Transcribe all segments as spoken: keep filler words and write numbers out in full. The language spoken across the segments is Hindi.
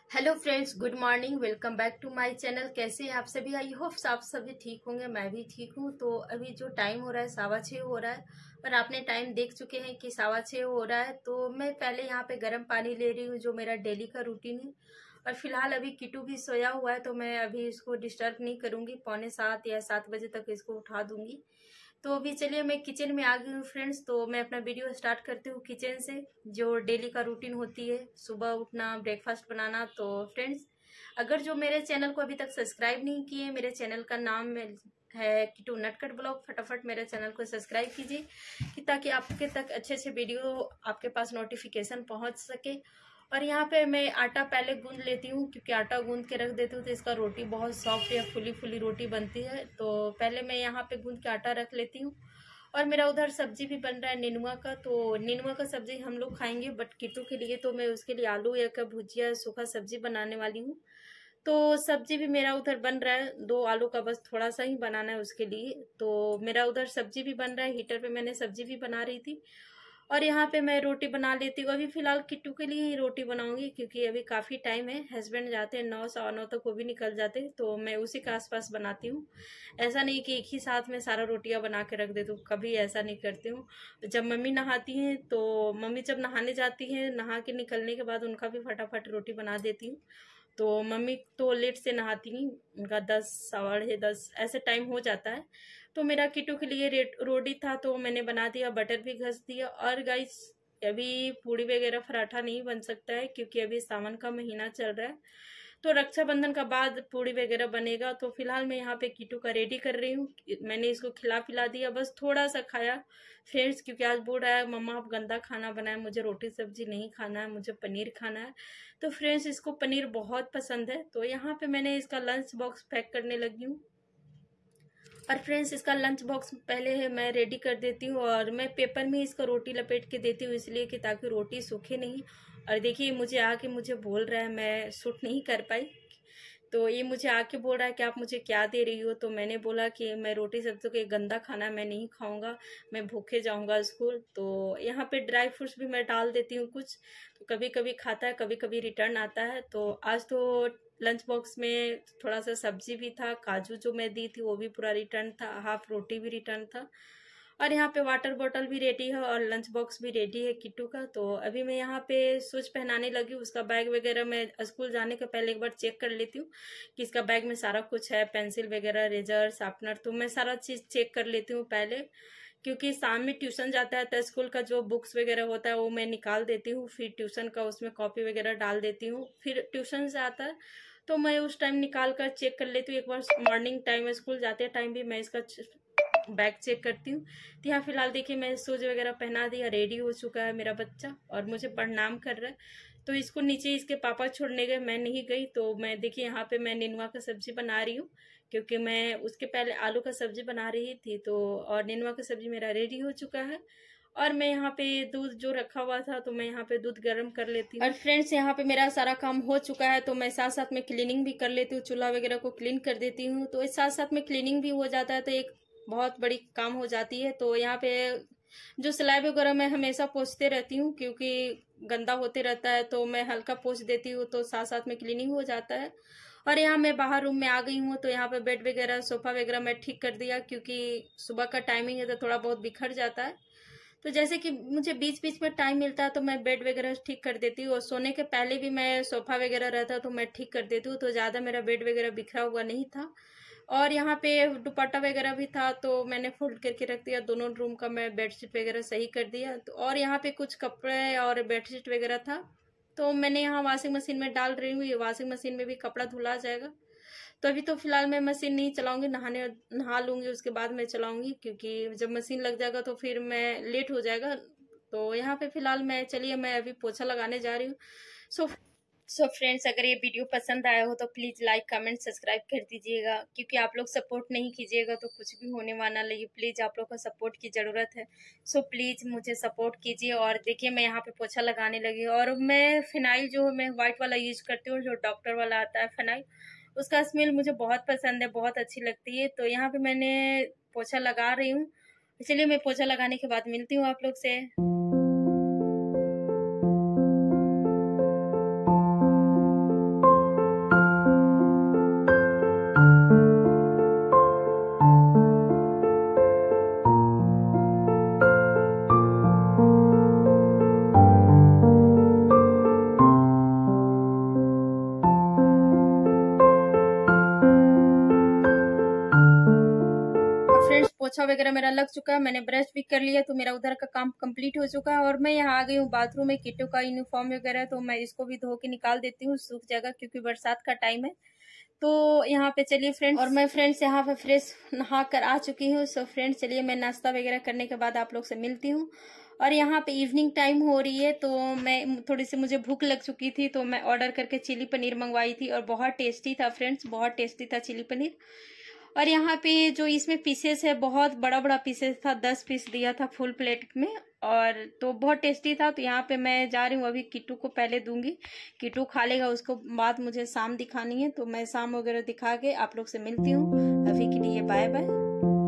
Hello friends, good morning. Welcome back to my channel. कैसे हैं आप सभी? आई होप आप सभी ठीक होंगे। मैं भी ठीक हूँ। तो अभी जो टाइम हो रहा है सवा छः हो रहा है और आपने टाइम देख चुके हैं कि सवा छः हो रहा है। तो मैं पहले यहाँ पे गर्म पानी ले रही हूँ, जो मेरा डेली का रूटीन है। और फिलहाल अभी किटू भी सोया हुआ है, तो मैं अभी इसको डिस्टर्ब नहीं करूँगी। पौने सात या सात बजे तक इसको उठा दूंगी। तो अभी चलिए मैं किचन में आ गई हूँ फ्रेंड्स। तो मैं अपना वीडियो स्टार्ट करती हूँ किचन से, जो डेली का रूटीन होती है, सुबह उठना, ब्रेकफास्ट बनाना। तो फ्रेंड्स, अगर जो मेरे चैनल को अभी तक सब्सक्राइब नहीं किए, मेरे चैनल का नाम है किटू नटखट ब्लॉग, फटाफट मेरे चैनल को सब्सक्राइब कीजिए कि ताकि आपके तक अच्छे अच्छे वीडियो आपके पास नोटिफिकेशन पहुंच सके। और यहाँ पे मैं आटा पहले गूंद लेती हूँ, क्योंकि आटा गूंद के रख देती हूँ तो इसका रोटी बहुत सॉफ्ट या फुली फुली रोटी बनती है। तो पहले मैं यहाँ पे गूंद के आटा रख लेती हूँ। और मेरा उधर सब्जी भी बन रहा है नेनुआ का। तो नेनुआ का सब्जी हम लोग खाएंगे, बट किटू के लिए तो मैं उसके लिए आलू या का भुजिया सूखा सब्जी बनाने वाली हूँ। तो सब्जी भी मेरा उधर बन रहा है, दो आलू का बस थोड़ा सा ही बनाना है उसके लिए। तो मेरा उधर सब्जी भी बन रहा है, हीटर पे मैंने सब्जी भी बना रही थी। और यहाँ पे मैं रोटी बना लेती हूँ। अभी फिलहाल किट्टू के लिए ही रोटी बनाऊंगी, क्योंकि अभी काफ़ी टाइम है। हस्बैंड जाते हैं नौ सवा नौ तक, वो भी निकल जाते हैं, तो मैं उसी के आसपास बनाती हूँ। ऐसा नहीं कि एक ही साथ में सारा रोटियां बना के रख देती हूँ, कभी ऐसा नहीं करती हूँ। जब मम्मी नहाती हैं, तो मम्मी जब नहाने जाती हैं, नहा के निकलने के बाद उनका भी फटाफट रोटी बना देती हूँ। तो मम्मी तो लेट से नहाती हैं, उनका दस साढ़े दस ऐसे टाइम हो जाता है। तो मेरा किट्टू के लिए रेट रोटी था, तो मैंने बना दिया, बटर भी घस दिया। और गाइस, अभी पूड़ी वगैरह पराठा नहीं बन सकता है, क्योंकि अभी सावन का महीना चल रहा है। तो रक्षाबंधन का बाद पूड़ी वगैरह बनेगा। तो फिलहाल मैं यहाँ पे किट्टू का रेडी कर रही हूँ। मैंने इसको खिला पिला दिया, बस थोड़ा सा खाया फ्रेंड्स, क्योंकि आज बोल रहा है मम्मा आप गंदा खाना बनाए, मुझे रोटी सब्जी नहीं खाना है, मुझे पनीर खाना है। तो फ्रेंड्स, इसको पनीर बहुत पसंद है। तो यहाँ पे मैंने इसका लंच बॉक्स पैक करने लगी हूँ। और फ्रेंड्स, इसका लंच बॉक्स पहले है मैं रेडी कर देती हूँ, और मैं पेपर में इसका रोटी लपेट के देती हूँ, इसलिए कि ताकि रोटी सूखे नहीं। और देखिए, मुझे आके मुझे बोल रहा है, मैं शूट नहीं कर पाई। तो ये मुझे आके बोल रहा है कि आप मुझे क्या दे रही हो। तो मैंने बोला कि मैं रोटी सब्जी के गंदा खाना मैं नहीं खाऊंगा, मैं भूखे जाऊंगा स्कूल। तो यहाँ पे ड्राई फ्रूट्स भी मैं डाल देती हूँ कुछ, तो कभी कभी खाता है, कभी कभी रिटर्न आता है। तो आज तो लंच बॉक्स में थोड़ा सा सब्जी भी था, काजू जो मैं दी थी वो भी पूरा रिटर्न था, हाफ रोटी भी रिटर्न था। और यहाँ पे वाटर बॉटल भी रेडी है और लंच बॉक्स भी रेडी है किट्टू का। तो अभी मैं यहाँ पे शूज पहनाने लगी हूँ। उसका बैग वगैरह मैं स्कूल जाने के पहले एक बार चेक कर लेती हूँ कि इसका बैग में सारा कुछ है, पेंसिल वगैरह, रेजर, शार्पनर। तो मैं सारा चीज़ चेक कर लेती हूँ पहले, क्योंकि शाम में ट्यूशन जाता है तो स्कूल का जो बुक्स वगैरह होता है वो मैं निकाल देती हूँ, फिर ट्यूशन का उसमें कॉपी वगैरह डाल देती हूँ। फिर ट्यूशन से आता है तो मैं उस टाइम निकाल कर चेक कर लेती हूँ। एक बार मॉर्निंग टाइम स्कूल जाते टाइम भी मैं इसका बैग चेक करती हूँ। तो यहाँ फिलहाल देखिए, मैं शूज वगैरह पहना दिया, रेडी हो चुका है मेरा बच्चा और मुझे प्रणाम कर रहा है। तो इसको नीचे इसके पापा छोड़ने गए, मैं नहीं गई। तो मैं देखिए यहाँ पे मैं नेनुआ का सब्जी बना रही हूँ, क्योंकि मैं उसके पहले आलू का सब्जी बना रही थी। तो और नेनुआ का सब्जी मेरा रेडी हो चुका है। और मैं यहाँ पे दूध जो रखा हुआ था, तो मैं यहाँ पे दूध गर्म कर लेती हूँ। और फ्रेंड्स, यहाँ पे मेरा सारा काम हो चुका है, तो मैं साथ साथ में क्लीनिंग भी कर लेती हूँ, चूल्हा वगैरह को क्लीन कर देती हूँ। तो इस साथ साथ में क्लीनिंग भी हो जाता है, तो एक बहुत बड़ी काम हो जाती है। तो यहाँ पे जो सिलाई वगैरह मैं हमेशा पोंछते रहती हूँ, क्योंकि गंदा होते रहता है, तो मैं हल्का पोंछ देती हूँ, तो साथ साथ में क्लीनिंग हो जाता है। और यहाँ मैं बाहर रूम में आ गई हूँ, तो यहाँ पे बेड वगैरह, सोफा वगैरह मैं ठीक कर दिया, क्योंकि सुबह का टाइमिंग है तो थोड़ा बहुत बिखर जाता है। तो जैसे कि मुझे बीच बीच में टाइम मिलता है तो मैं बेड वगैरह ठीक कर देती हूँ, और सोने के पहले भी मैं सोफा वगैरह रहता है तो मैं ठीक कर देती हूँ। तो ज़्यादा मेरा बेड वगैरह बिखरा हुआ नहीं था। और यहाँ पे दुपट्टा वगैरह भी था, तो मैंने फोल्ड करके रख दिया। दोनों रूम का मैं बेडशीट वगैरह सही कर दिया। तो और यहाँ पे कुछ कपड़े और बेडशीट वगैरह था, तो मैंने यहाँ वॉशिंग मशीन में डाल रही हूँ। ये वॉशिंग मशीन में भी कपड़ा धुला जाएगा। तो अभी तो फिलहाल मैं मशीन नहीं चलाऊंगी, नहाने नहा लूंगी उसके बाद मैं चलाऊंगी, क्योंकि जब मशीन लग जाएगा तो फिर मैं लेट हो जाएगा। तो यहाँ पे फिलहाल मैं चलिए मैं अभी पोछा लगाने जा रही हूँ। सो सो फ्रेंड्स, अगर ये वीडियो पसंद आया हो तो प्लीज़ लाइक कमेंट सब्सक्राइब कर दीजिएगा, क्योंकि आप लोग सपोर्ट नहीं कीजिएगा तो कुछ भी होने वाला नहीं। प्लीज़ आप लोग को सपोर्ट की ज़रूरत है। सो प्लीज़ मुझे सपोर्ट कीजिए। और देखिए, मैं यहाँ पे पोछा लगाने लगी, और मैं फिनाइल जो मैं वाइट वाला यूज करती हूँ, जो डॉक्टर वाला आता है फिनाइल, उसका स्मेल मुझे बहुत पसंद है, बहुत अच्छी लगती है। तो यहाँ पे मैंने पोछा लगा रही हूँ। चलिए मैं पोछा लगाने के बाद मिलती हूँ आप लोग से। पोछा वगैरह मेरा लग चुका है, मैंने ब्रश भी कर लिया, तो मेरा उधर का काम कंप्लीट हो चुका है। और मैं यहाँ आ गई हूँ बाथरूम में। किट्टू का यूनिफॉर्म वगैरह है तो मैं इसको भी धो के निकाल देती हूँ, सूख जाएगा क्योंकि बरसात का टाइम है। तो यहाँ पे चलिए फ्रेंड्स, और मैं फ्रेंड्स यहाँ पे फ्रेश नहा कर आ चुकी हूँ। सो फ्रेंड्स चलिए मैं नाश्ता वगैरह करने के बाद आप लोग से मिलती हूँ। और यहाँ पे इवनिंग टाइम हो रही है, तो मैं थोड़ी सी मुझे भूख लग चुकी थी, तो मैं ऑर्डर करके चिली पनीर मंगवाई थी और बहुत टेस्टी था फ्रेंड्स, बहुत टेस्टी था चिली पनीर। और यहाँ पे जो इसमें पीसेस है बहुत बड़ा बड़ा पीसेस था, दस पीस दिया था फुल प्लेट में, और तो बहुत टेस्टी था। तो यहाँ पे मैं जा रही हूँ, अभी किट्टू को पहले दूंगी, किट्टू खा लेगा, उसको बाद मुझे शाम दिखानी है, तो मैं शाम वगैरह दिखा के आप लोग से मिलती हूँ। अभी के लिए बाय बाय।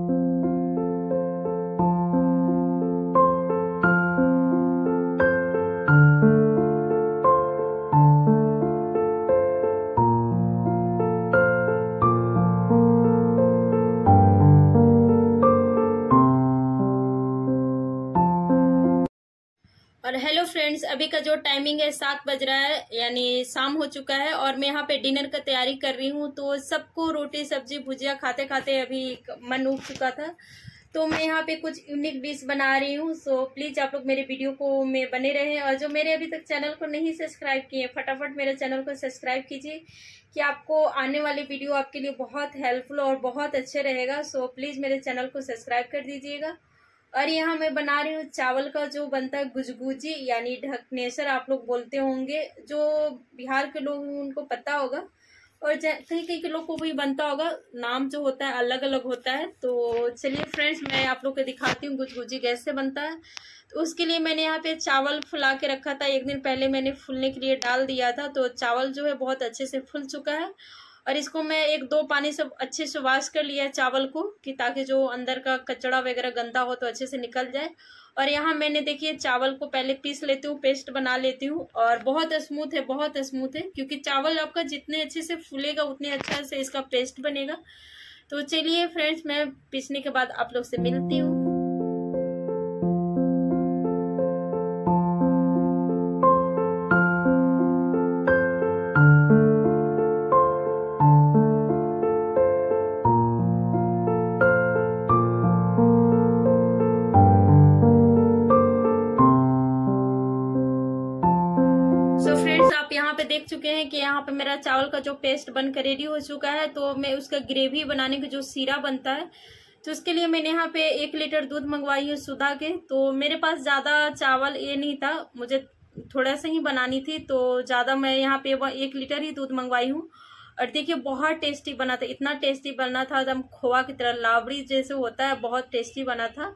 और हेलो फ्रेंड्स, अभी का जो टाइमिंग है सात बज रहा है, यानी शाम हो चुका है, और मैं यहाँ पे डिनर का तैयारी कर रही हूँ। तो सबको रोटी सब्जी भुजिया खाते खाते अभी मन उठ चुका था, तो मैं यहाँ पे कुछ यूनिक डिश बना रही हूँ। सो प्लीज आप लोग मेरे वीडियो को में बने रहें, और जो मेरे अभी तक चैनल को नहीं सब्सक्राइब किए फटाफट मेरे चैनल को सब्सक्राइब कीजिए, कि आपको आने वाली वीडियो आपके लिए बहुत हेल्पफुल और बहुत अच्छे रहेगा। सो प्लीज मेरे चैनल को सब्सक्राइब कर दीजिएगा। और यहाँ मैं बना रही हूँ चावल का जो बनता है गुजगुजी, यानी ढकनेसर आप लोग बोलते होंगे, जो बिहार के लोग उनको पता होगा, और कहीं कहीं के लोग को भी बनता होगा, नाम जो होता है अलग अलग होता है। तो चलिए फ्रेंड्स मैं आप लोग को दिखाती हूँ गुजगुजी कैसे बनता है। तो उसके लिए मैंने यहाँ पे चावल फुला के रखा था, एक दिन पहले मैंने फूलने के लिए डाल दिया था, तो चावल जो है बहुत अच्छे से फूल चुका है। और इसको मैं एक दो पानी से अच्छे से वॉश कर लिया चावल को, कि ताकि जो अंदर का कचड़ा वगैरह गंदा हो तो अच्छे से निकल जाए। और यहाँ मैंने देखिए चावल को पहले पीस लेती हूँ, पेस्ट बना लेती हूँ, और बहुत स्मूथ है, बहुत स्मूथ है, क्योंकि चावल आपका जितने अच्छे से फूलेगा उतने अच्छा से इसका पेस्ट बनेगा। तो चलिए फ्रेंड्स मैं पीसने के बाद आप लोग से मिलती हूँ। यहाँ पे देख चुके हैं कि यहाँ पे मेरा चावल का जो पेस्ट बनकर रेडी हो चुका है। तो मैं उसका ग्रेवी बनाने का जो सीरा बनता है, तो उसके लिए मैंने यहाँ पे एक लीटर दूध मंगवाई है सुधा के। तो मेरे पास ज्यादा चावल ये नहीं था, मुझे थोड़ा सा ही बनानी थी, तो ज्यादा मैं यहाँ पे एक लीटर ही दूध मंगवाई हूँ। और देखिए बहुत टेस्टी बना था, इतना टेस्टी बना था एकदम खोआ की तरह, लावड़ी जैसे होता है, बहुत टेस्टी बना था।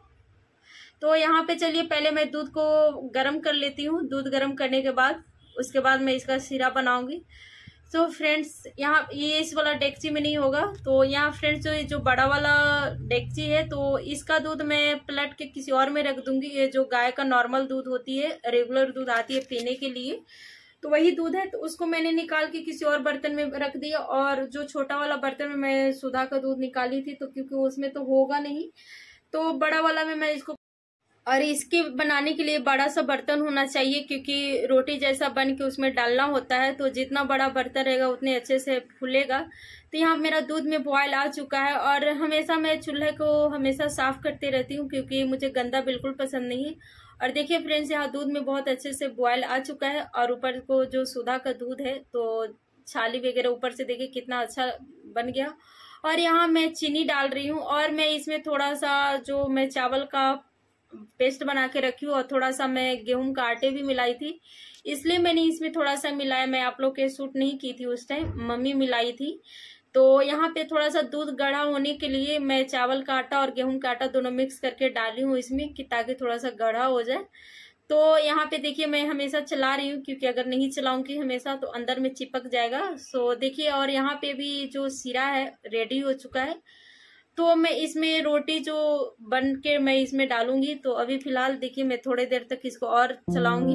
तो यहाँ पे चलिए पहले मैं दूध को गर्म कर लेती हूँ। दूध गर्म करने के बाद उसके बाद मैं इसका सीरा बनाऊंगी। तो फ्रेंड्स यहाँ ये इस वाला डेगची में नहीं होगा, तो यहाँ फ्रेंड्स जो जो बड़ा वाला डेगची है, तो इसका दूध मैं पलट के किसी और में रख दूंगी। ये जो गाय का नॉर्मल दूध होती है, रेगुलर दूध आती है पीने के लिए, तो वही दूध है। तो उसको मैंने निकाल के किसी और बर्तन में रख दिया, और जो छोटा वाला बर्तन में मैं सुधा का दूध निकाली थी, तो क्योंकि उसमें तो होगा नहीं, तो बड़ा वाला में मैं इसको, और इसके बनाने के लिए बड़ा सा बर्तन होना चाहिए, क्योंकि रोटी जैसा बन के उसमें डालना होता है, तो जितना बड़ा बर्तन रहेगा उतने अच्छे से फूलेगा। तो यहाँ मेरा दूध में बॉयल आ चुका है, और हमेशा मैं चूल्हे को हमेशा साफ करते रहती हूँ, क्योंकि मुझे गंदा बिल्कुल पसंद नहीं है। और देखिए फ्रेंड्स यहाँ दूध में बहुत अच्छे से बॉयल आ चुका है, और ऊपर को जो सुधा का दूध है तो छाली वगैरह ऊपर से देखिए कितना अच्छा बन गया। और यहाँ मैं चीनी डाल रही हूँ, और मैं इसमें थोड़ा सा जो मैं चावल का पेस्ट बना के रखी हूँ, और थोड़ा सा मैं गेहूं का आटे भी मिलाई थी, इसलिए मैंने इसमें थोड़ा सा मिलाया। मैं आप लोग के शूट नहीं की थी उस टाइम, मम्मी मिलाई थी। तो यहाँ पे थोड़ा सा दूध गाढ़ा होने के लिए मैं चावल का आटा और गेहूं का आटा दोनों मिक्स करके डाली हूँ इसमें, कि ताकि थोड़ा सा गाढ़ा हो जाए। तो यहाँ पे देखिए मैं हमेशा चला रही हूँ, क्योंकि अगर नहीं चलाऊंगी हमेशा तो अंदर में चिपक जाएगा। सो देखिए, और यहाँ पे भी जो सीरा है रेडी हो चुका है। तो मैं इसमें रोटी जो बन के मैं इसमें डालूंगी। तो अभी फिलहाल देखिए मैं थोड़ी देर तक इसको और चलाऊंगी।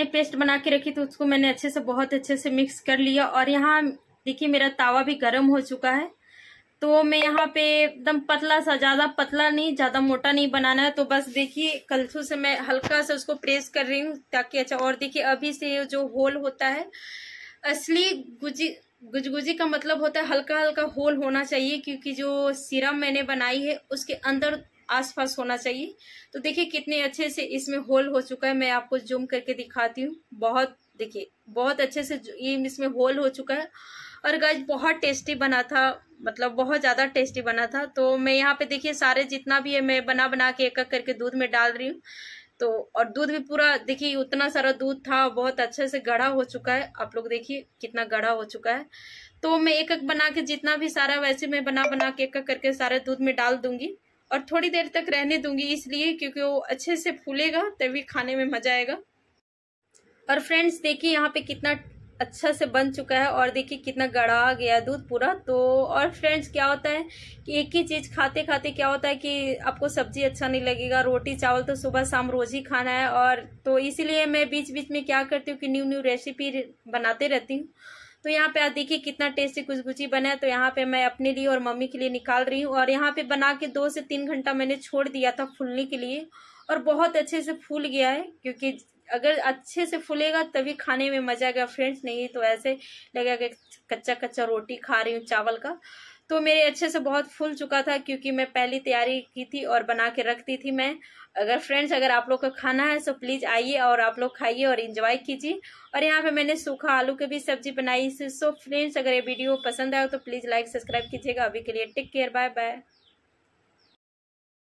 पेस्ट बना के रखी तो उसको मैंने अच्छे से बहुत अच्छे से मिक्स कर लिया। और यहाँ देखिए मेरा तावा भी गर्म हो चुका है। तो मैं यहाँ पे एकदम पतला सा, ज्यादा पतला नहीं, ज्यादा मोटा नहीं बनाना है। तो बस देखिए कलछुल से मैं हल्का सा उसको प्रेस कर रही हूँ ताकि अच्छा। और देखिए अभी से जो होल होता है, असली गुजी गुजगुजी का मतलब होता है हल्का हल्का होल होना चाहिए, क्योंकि जो सिरम मैंने बनाई है उसके अंदर आसपास होना चाहिए। तो देखिए कितने अच्छे से इसमें होल हो चुका है। मैं आपको जूम करके दिखाती हूँ। बहुत देखिए बहुत अच्छे से ये इसमें होल हो चुका है। और गाइस बहुत टेस्टी बना था, मतलब बहुत ज्यादा टेस्टी बना था। तो मैं यहाँ पे देखिए सारे जितना भी है मैं बना बना के एक एक करके दूध में डाल रही हूँ। तो और दूध भी पूरा देखिए उतना सारा दूध था, बहुत अच्छे से गाढ़ा हो चुका है। आप लोग देखिए कितना गाढ़ा हो चुका है। तो मैं एक एक बना के जितना भी सारा वैसे मैं बना बना के एक एक करके सारे दूध में डाल दूंगी और थोड़ी देर तक रहने दूंगी, इसलिए क्योंकि वो अच्छे से फूलेगा तभी खाने में मजा आएगा। और फ्रेंड्स देखिए यहाँ पे कितना अच्छा से बन चुका है और देखिए कितना गाढ़ा गया दूध पूरा। तो और फ्रेंड्स क्या होता है कि एक ही चीज खाते खाते क्या होता है कि आपको सब्जी अच्छा नहीं लगेगा, रोटी चावल तो सुबह शाम रोज ही खाना है। और तो इसीलिए मैं बीच बीच में क्या करती हूँ कि न्यू न्यू रेसिपी बनाते रहती हूँ। तो यहाँ पे आप देखिए कितना टेस्टी गुजगुजी बना है। तो यहाँ पे मैं अपने लिए और मम्मी के लिए निकाल रही हूँ। और यहाँ पे बना के दो से तीन घंटा मैंने छोड़ दिया था फूलने के लिए, और बहुत अच्छे से फूल गया है। क्योंकि अगर अच्छे से फूलेगा तभी खाने में मजा आएगा फ्रेंड्स, नहीं तो ऐसे लगेगा कि कच्चा कच्चा रोटी खा रही हूँ चावल का। तो मेरे अच्छे से बहुत फूल चुका था क्योंकि मैं पहली तैयारी की थी और बना के रखती थी मैं। अगर फ्रेंड्स अगर आप लोग को खाना है तो प्लीज आइए और आप लोग खाइए और एंजॉय कीजिए। और यहाँ पे मैंने सूखा आलू की भी सब्जी बनाई। सो फ्रेंड्स अगर ये वीडियो पसंद आए तो प्लीज लाइक सब्सक्राइब कीजिएगा। अभी के लिए टेक केयर, बाय बाय।